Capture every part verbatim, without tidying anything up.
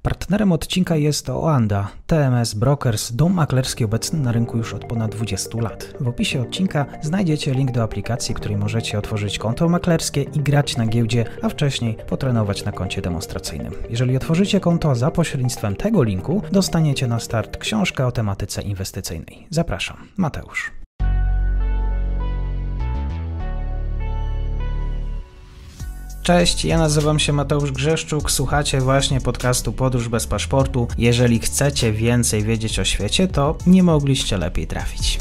Partnerem odcinka jest Oanda, T M S Brokers, dom maklerski obecny na rynku już od ponad dwudziestu lat. W opisie odcinka znajdziecie link do aplikacji, w której możecie otworzyć konto maklerskie i grać na giełdzie, a wcześniej potrenować na koncie demonstracyjnym. Jeżeli otworzycie konto za pośrednictwem tego linku, dostaniecie na start książkę o tematyce inwestycyjnej. Zapraszam, Mateusz. Cześć, ja nazywam się Mateusz Grzeszczuk, słuchacie właśnie podcastu Podróż bez paszportu. Jeżeli chcecie więcej wiedzieć o świecie, to nie mogliście lepiej trafić.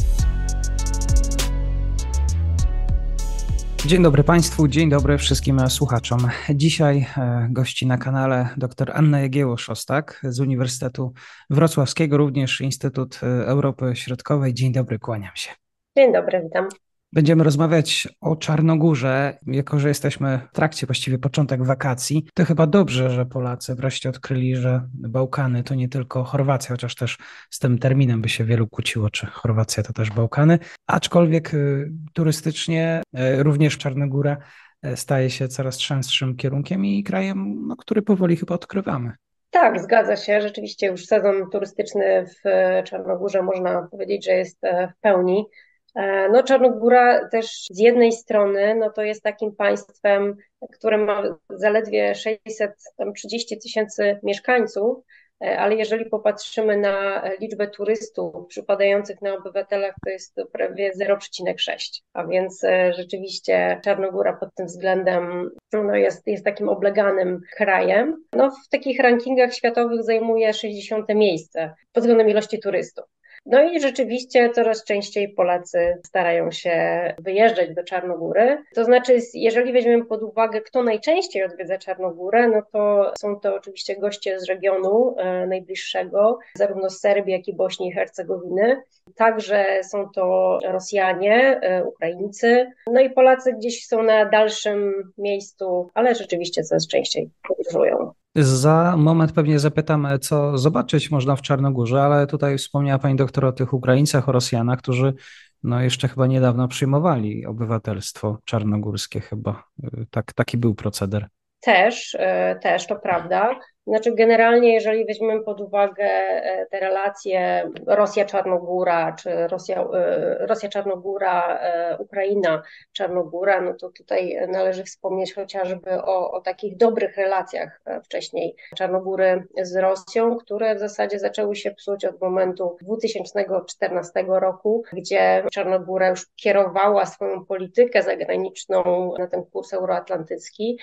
Dzień dobry Państwu, dzień dobry wszystkim słuchaczom. Dzisiaj gości na kanale dr Anna Jagiełło-Szostak z Uniwersytetu Wrocławskiego, również Instytut Europy Środkowej. Dzień dobry, kłaniam się. Dzień dobry, witam. Będziemy rozmawiać o Czarnogórze, jako że jesteśmy w trakcie, właściwie początek wakacji. To chyba dobrze, że Polacy wreszcie odkryli, że Bałkany to nie tylko Chorwacja, chociaż też z tym terminem by się wielu kłóciło, czy Chorwacja to też Bałkany. Aczkolwiek y, turystycznie y, również Czarnogóra y, staje się coraz częstszym kierunkiem i krajem, no, który powoli chyba odkrywamy. Tak, zgadza się. Rzeczywiście już sezon turystyczny w Czarnogórze można powiedzieć, że jest w pełni. No, Czarnogóra też z jednej strony no to jest takim państwem, które ma zaledwie sześćset trzydzieści tysięcy mieszkańców, ale jeżeli popatrzymy na liczbę turystów przypadających na obywatelach, to jest to prawie zero przecinek sześć, a więc rzeczywiście Czarnogóra pod tym względem no jest, jest takim obleganym krajem. No, w takich rankingach światowych zajmuje sześćdziesiąte miejsce pod względem ilości turystów. No i rzeczywiście coraz częściej Polacy starają się wyjeżdżać do Czarnogóry. To znaczy, jeżeli weźmiemy pod uwagę, kto najczęściej odwiedza Czarnogórę, no to są to oczywiście goście z regionu e, najbliższego, zarówno z Serbii, jak i Bośni i Hercegowiny. Także są to Rosjanie, e, Ukraińcy, no i Polacy gdzieś są na dalszym miejscu, ale rzeczywiście coraz częściej podróżują. Za moment pewnie zapytam, co zobaczyć można w Czarnogórze, ale tutaj wspomniała Pani doktor o tych Ukraińcach, o Rosjanach, którzy no jeszcze chyba niedawno przyjmowali obywatelstwo czarnogórskie chyba. Tak, taki był proceder. Też, też to prawda. Znaczy generalnie, jeżeli weźmiemy pod uwagę te relacje Rosja-Czarnogóra, czy Rosja, Rosja-Czarnogóra, Ukraina, Czarnogóra, no to tutaj należy wspomnieć chociażby o, o takich dobrych relacjach wcześniej Czarnogóry z Rosją, które w zasadzie zaczęły się psuć od momentu dwa tysiące czternastego roku, gdzie Czarnogóra już kierowała swoją politykę zagraniczną na ten kurs euroatlantycki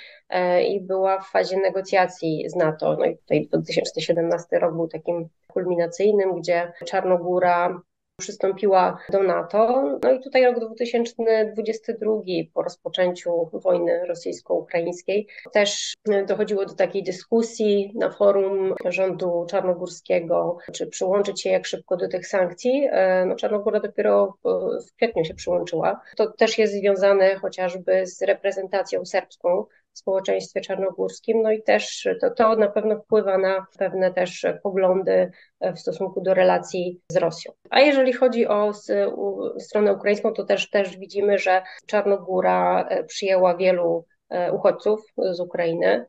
i była w fazie negocjacji z NATO. No i tutaj dwa tysiące siedemnasty rok był takim kulminacyjnym, gdzie Czarnogóra przystąpiła do NATO. No i tutaj rok dwa tysiące dwudziesty drugi po rozpoczęciu wojny rosyjsko-ukraińskiej też dochodziło do takiej dyskusji na forum rządu czarnogórskiego, czy przyłączyć się jak szybko do tych sankcji. No, Czarnogóra dopiero w kwietniu się przyłączyła. To też jest związane chociażby z reprezentacją serbską w społeczeństwie czarnogórskim, no i też to, to na pewno wpływa na pewne też poglądy w stosunku do relacji z Rosją. A jeżeli chodzi o stronę ukraińską, to też, też widzimy, że Czarnogóra przyjęła wielu uchodźców z Ukrainy.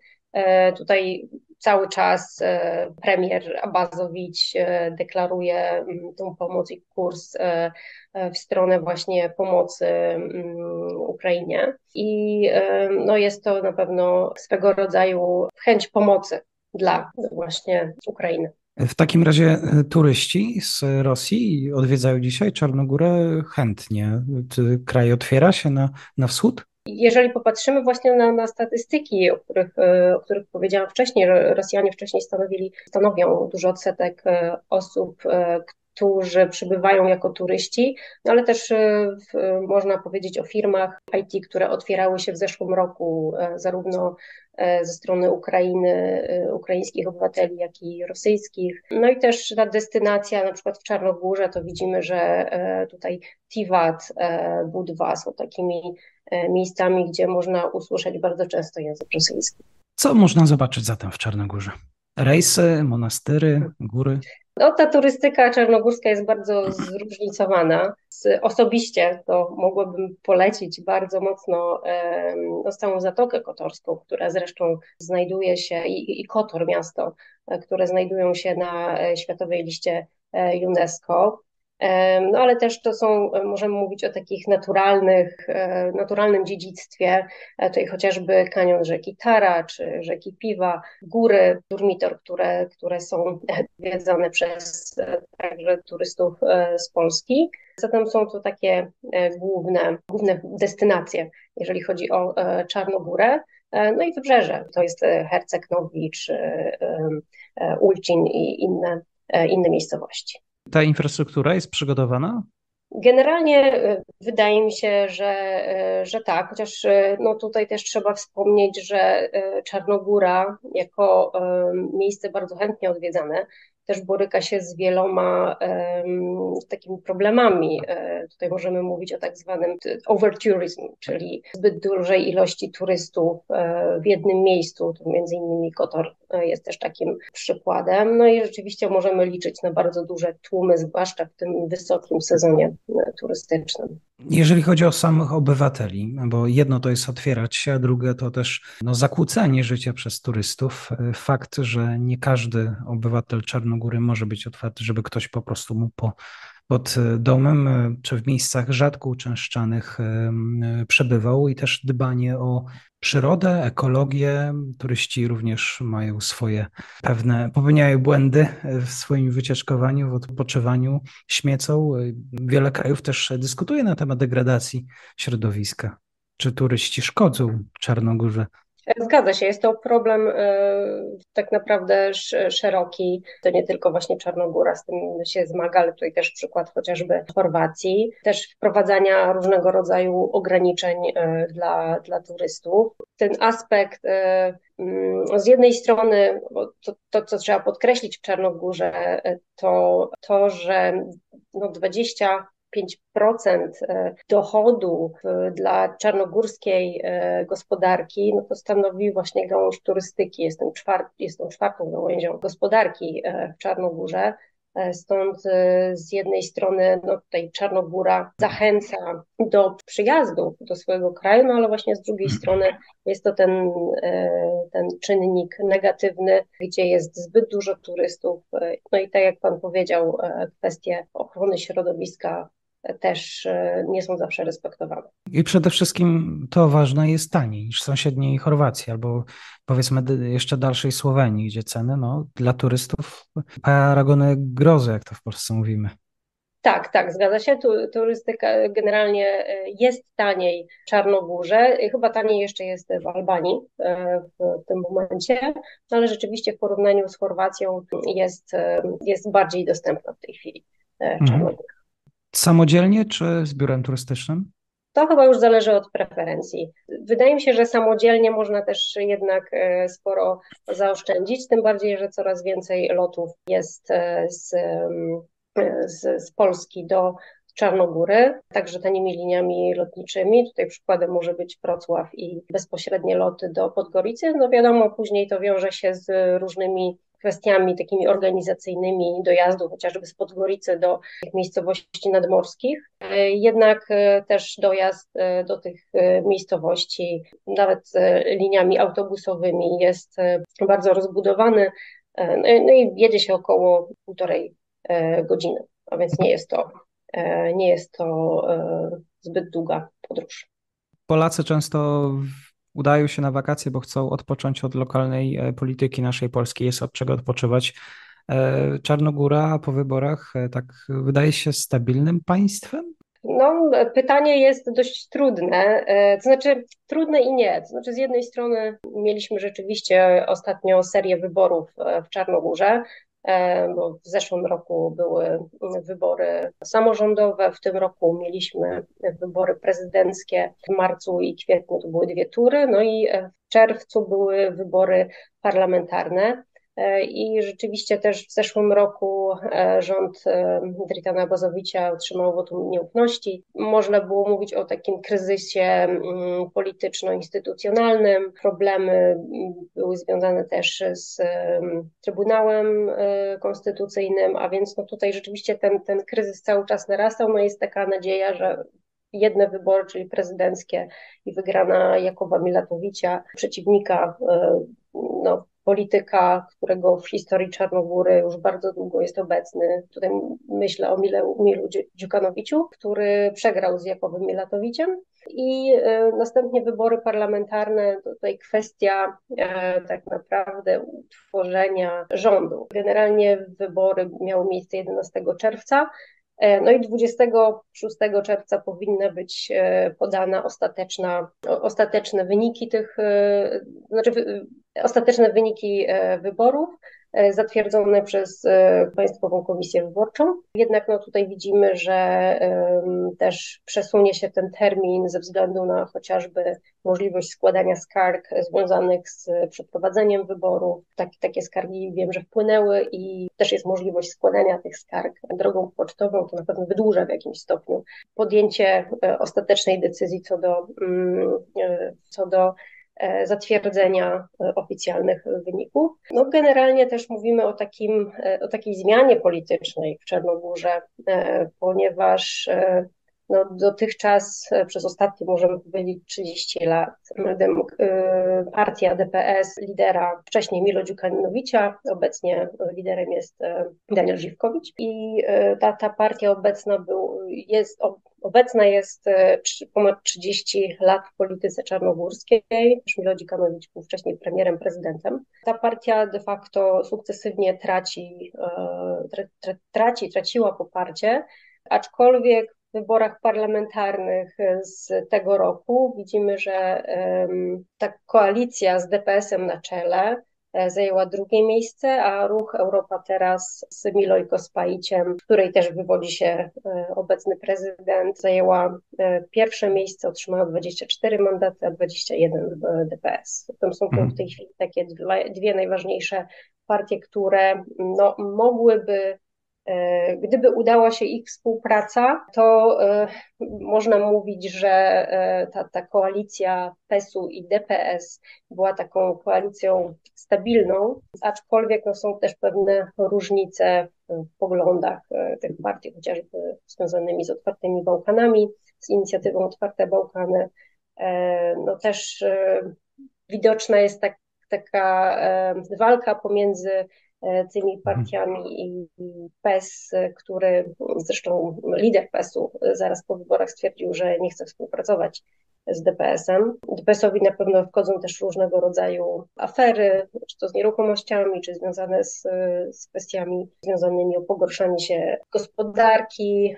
Tutaj cały czas premier Abazowicz deklaruje tą pomoc i kurs w stronę właśnie pomocy Ukrainie. I no jest to na pewno swego rodzaju chęć pomocy dla właśnie Ukrainy. W takim razie turyści z Rosji odwiedzają dzisiaj Czarnogórę chętnie. Czy kraj otwiera się na, na wschód? Jeżeli popatrzymy właśnie na, na statystyki, o których, o których powiedziałam wcześniej, że Rosjanie wcześniej stanowili, stanowią duży odsetek osób, którzy przybywają jako turyści, no ale też w, można powiedzieć o firmach I T, które otwierały się w zeszłym roku zarówno ze strony Ukrainy, ukraińskich obywateli, jak i rosyjskich. No i też ta destynacja na przykład w Czarnogórze, to widzimy, że tutaj Tivat, Budwa są takimi miejscami, gdzie można usłyszeć bardzo często język rosyjski. Co można zobaczyć zatem w Czarnogórze? Rejsy, monastyry, góry? No, ta turystyka czarnogórska jest bardzo zróżnicowana. Z, osobiście to mogłabym polecić bardzo mocno e, no, całą Zatokę Kotorską, która zresztą znajduje się, i, i Kotor miasto, e, które znajdują się na e, Światowej Liście e, UNESCO. No ale też to są, możemy mówić o takich naturalnych, naturalnym dziedzictwie, tutaj chociażby kanion rzeki Tara, czy rzeki Piwa, góry Durmitor, które, które są zwiedzane przez także turystów z Polski. Zatem są to takie główne, główne destynacje, jeżeli chodzi o Czarnogórę. No i wybrzeże, to jest Herceg Nowi, czy Ulcin i inne, inne miejscowości. Ta infrastruktura jest przygotowana? Generalnie wydaje mi się, że, że tak, chociaż no tutaj też trzeba wspomnieć, że Czarnogóra jako miejsce bardzo chętnie odwiedzane też boryka się z wieloma um, takimi problemami. Tutaj możemy mówić o tak zwanym overtourism, czyli zbyt dużej ilości turystów w jednym miejscu, to między innymi Kotor jest też takim przykładem. No i rzeczywiście możemy liczyć na bardzo duże tłumy, zwłaszcza w tym wysokim sezonie turystycznym. Jeżeli chodzi o samych obywateli, bo jedno to jest otwierać się, a drugie to też no, zakłócanie życia przez turystów. Fakt, że nie każdy obywatel Czarnogóry może być otwarty, żeby ktoś po prostu mu po, pod domem czy w miejscach rzadko uczęszczanych przebywał i też dbanie o przyrodę, ekologię. Turyści również mają swoje pewne, popełniają błędy w swoim wycieczkowaniu, w odpoczywaniu, śmiecą. Wiele krajów też dyskutuje na temat degradacji środowiska. Czy turyści szkodzą Czarnogórze? Zgadza się, jest to problem y, tak naprawdę sz, szeroki. To nie tylko właśnie Czarnogóra z tym się zmaga, ale tutaj też przykład chociażby Chorwacji. Też wprowadzania różnego rodzaju ograniczeń y, dla, dla turystów. Ten aspekt y, y, z jednej strony, to, to co trzeba podkreślić w Czarnogórze, to to, że no dwadzieścia pięć procent dochodów dla czarnogórskiej gospodarki, no to stanowi właśnie gałąź turystyki. Jest tą, czwart, jest tą czwartą gałęzią gospodarki w Czarnogórze. Stąd z jednej strony no tutaj Czarnogóra zachęca do przyjazdu do swojego kraju, no ale właśnie z drugiej strony jest to ten, ten czynnik negatywny, gdzie jest zbyt dużo turystów. No i tak jak Pan powiedział, kwestie ochrony środowiska też nie są zawsze respektowane. I przede wszystkim to ważne jest taniej niż w sąsiedniej Chorwacji albo powiedzmy jeszcze dalszej Słowenii, gdzie ceny no, dla turystów paragony grozy, jak to w Polsce mówimy. Tak, tak, zgadza się. Tu, turystyka generalnie jest taniej w Czarnogórze, chyba taniej jeszcze jest w Albanii w tym momencie, ale rzeczywiście w porównaniu z Chorwacją jest, jest bardziej dostępna w tej chwili Czarnogóra. Mhm. Samodzielnie czy z biurem turystycznym? To chyba już zależy od preferencji. Wydaje mi się, że samodzielnie można też jednak sporo zaoszczędzić, tym bardziej, że coraz więcej lotów jest z, z, z Polski do Czarnogóry, także tanimi liniami lotniczymi. Tutaj przykładem może być Wrocław i bezpośrednie loty do Podgoricy. No wiadomo, później to wiąże się z różnymi kwestiami takimi organizacyjnymi dojazdu, chociażby z Podgoricy do tych miejscowości nadmorskich. Jednak też dojazd do tych miejscowości, nawet liniami autobusowymi, jest bardzo rozbudowany. No i jedzie się około półtorej godziny, a więc nie jest to, nie jest to zbyt długa podróż. Polacy często udają się na wakacje, bo chcą odpocząć od lokalnej polityki naszej polskiej, jest od czego odpoczywać. Czarnogóra po wyborach tak wydaje się stabilnym państwem? No, pytanie jest dość trudne, to znaczy trudne i nie. To znaczy z jednej strony mieliśmy rzeczywiście ostatnio serię wyborów w Czarnogórze, bo w zeszłym roku były wybory samorządowe, w tym roku mieliśmy wybory prezydenckie, w marcu i kwietniu to były dwie tury, no i w czerwcu były wybory parlamentarne. I rzeczywiście też w zeszłym roku rząd Dritana Bazowicza otrzymał wotum nieufności. Można było mówić o takim kryzysie polityczno-instytucjonalnym. Problemy były związane też z Trybunałem Konstytucyjnym, a więc no tutaj rzeczywiście ten, ten kryzys cały czas narastał. No jest taka nadzieja, że jedne wybory, czyli prezydenckie i wygrana Jakuba Milatowicza, przeciwnika, no, polityka, którego w historii Czarnogóry już bardzo długo jest obecny. Tutaj myślę o Milu, Milu Dziukanowiciu, który przegrał z Jakubem Milatowiczem. I y, następnie wybory parlamentarne, tutaj kwestia y, tak naprawdę utworzenia rządu. Generalnie wybory miały miejsce jedenastego czerwca. No i dwudziestego szóstego czerwca powinna być podana ostateczna, ostateczne wyniki tych, znaczy ostateczne wyniki wyborów zatwierdzone przez Państwową Komisję Wyborczą. Jednak no tutaj widzimy, że też przesunie się ten termin ze względu na chociażby możliwość składania skarg związanych z przeprowadzeniem wyborów. Tak, takie skargi wiem, że wpłynęły i też jest możliwość składania tych skarg drogą pocztową, to na pewno wydłuża w jakimś stopniu podjęcie ostatecznej decyzji co do, co do zatwierdzenia oficjalnych wyników. No generalnie też mówimy o takim, o takiej zmianie politycznej w Czarnogórze, ponieważ no dotychczas przez ostatnie, możemy powiedzieć, trzydzieści lat partia D P S lidera wcześniej Milo Dziukanowicza, obecnie liderem jest Daniel Żywkowicz i ta, ta partia obecna był, jest Obecna jest ponad trzydzieści lat w polityce czarnogórskiej. Milo Dziukanowicz był wcześniej premierem, prezydentem. Ta partia de facto sukcesywnie traci, tra, traci, traciła poparcie, aczkolwiek w wyborach parlamentarnych z tego roku widzimy, że ta koalicja z D P S-em na czele zajęła drugie miejsce, a ruch Europa Teraz z Milojko Spajiciem, w której też wywodzi się obecny prezydent, zajęła pierwsze miejsce, otrzymała dwadzieścia cztery mandaty, a dwadzieścia jeden w D P S. To są w tej chwili takie dwie, dwie najważniejsze partie, które no, mogłyby, gdyby udała się ich współpraca, to y, można mówić, że y, ta, ta koalicja P E S-u i D P S była taką koalicją stabilną, aczkolwiek no, są też pewne różnice w poglądach y, tych partii, chociażby związanymi z otwartymi Bałkanami, z inicjatywą Otwarte Bałkany. Y, no też y, widoczna jest tak, taka y, walka pomiędzy tymi partiami i P E S, który zresztą lider P E S-u zaraz po wyborach stwierdził, że nie chce współpracować z D P S-em. D P S-owi na pewno wchodzą też różnego rodzaju afery, czy to z nieruchomościami, czy związane z, z kwestiami związanymi o pogorszanie się gospodarki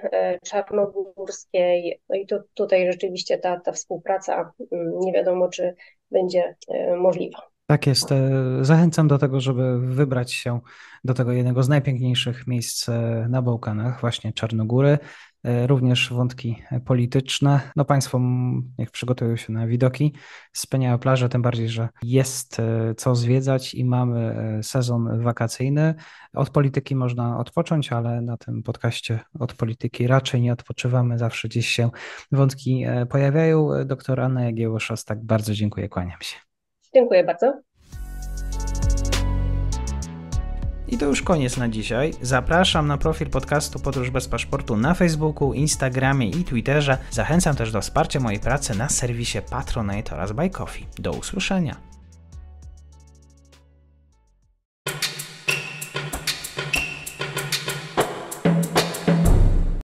czarnogórskiej. No i to, tutaj rzeczywiście ta, ta współpraca nie wiadomo, czy będzie możliwa. Tak jest. Zachęcam do tego, żeby wybrać się do tego jednego z najpiękniejszych miejsc na Bałkanach, właśnie Czarnogóry. Również wątki polityczne. No Państwo niech przygotują się na widoki. Wspaniałe plaże, tym bardziej, że jest co zwiedzać i mamy sezon wakacyjny. Od polityki można odpocząć, ale na tym podcaście od polityki raczej nie odpoczywamy. Zawsze gdzieś się wątki pojawiają. Doktor Anna Jagiełło-Szostak, bardzo dziękuję, kłaniam się. Dziękuję bardzo. I to już koniec na dzisiaj. Zapraszam na profil podcastu Podróż bez paszportu na Facebooku, Instagramie i Twitterze. Zachęcam też do wsparcia mojej pracy na serwisie Patronite oraz Buy Coffee. Do usłyszenia.